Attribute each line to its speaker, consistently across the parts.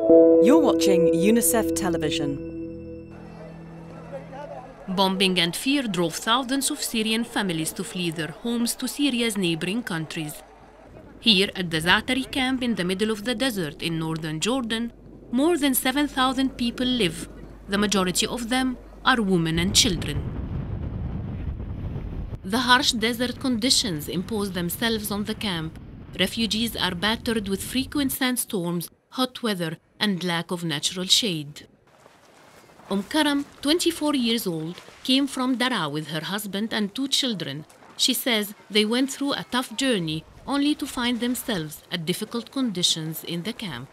Speaker 1: You're watching UNICEF television.
Speaker 2: Bombing and fear drove thousands of Syrian families to flee their homes to Syria's neighboring countries. Here at the Za'atari camp in the middle of the desert in northern Jordan, more than 7,000 people live. The majority of them are women and children. The harsh desert conditions impose themselves on the camp. Refugees are battered with frequent sandstorms, hot weather, and lack of natural shade. Karam, 24 years old, came from Daraa with her husband and 2 children. She says they went through a tough journey only to find themselves at difficult conditions in the camp.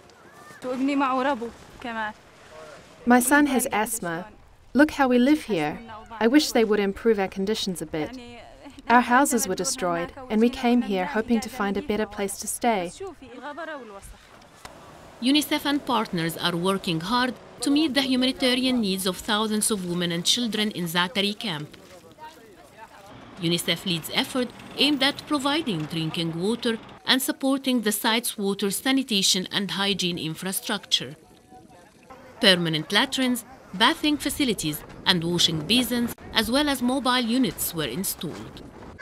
Speaker 3: My son has asthma. Look how we live here. I wish they would improve our conditions a bit. Our houses were destroyed, and we came here hoping to find a better place to stay.
Speaker 2: UNICEF and partners are working hard to meet the humanitarian needs of thousands of women and children in Za'atari camp. UNICEF leads effort aimed at providing drinking water and supporting the site's water, sanitation and hygiene infrastructure. Permanent latrines, bathing facilities and washing basins, as well as mobile units were installed.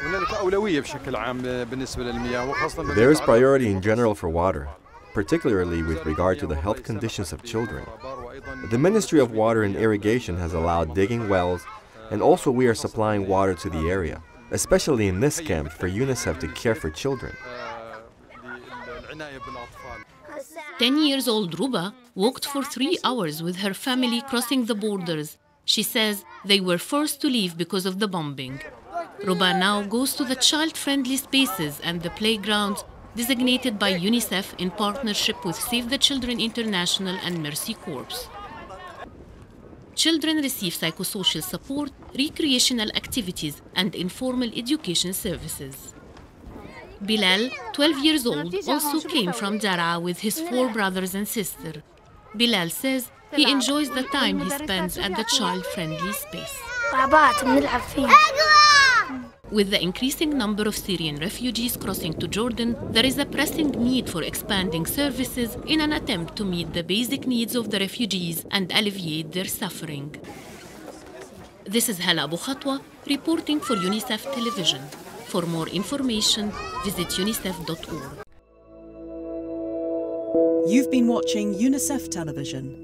Speaker 4: There is priority in general for water, particularly with regard to the health conditions of children. The Ministry of Water and Irrigation has allowed digging wells, and also we are supplying water to the area, especially in this camp for UNICEF to care for children.
Speaker 2: 10-year-old Ruba walked for 3 hours with her family crossing the borders. She says they were forced to leave because of the bombing. Ruba now goes to the child-friendly spaces and the playgrounds designated by UNICEF in partnership with Save the Children International and Mercy Corps. Children receive psychosocial support, recreational activities, and informal education services. Bilal, 12 years old, also came from Daraa with his 4 brothers and sisters. Bilal says he enjoys the time he spends at the child-friendly space. With the increasing number of Syrian refugees crossing to Jordan, there is a pressing need for expanding services in an attempt to meet the basic needs of the refugees and alleviate their suffering. This is Hala Abu Khatwa reporting for UNICEF Television. For more information, visit unicef.org.
Speaker 1: You've been watching UNICEF Television.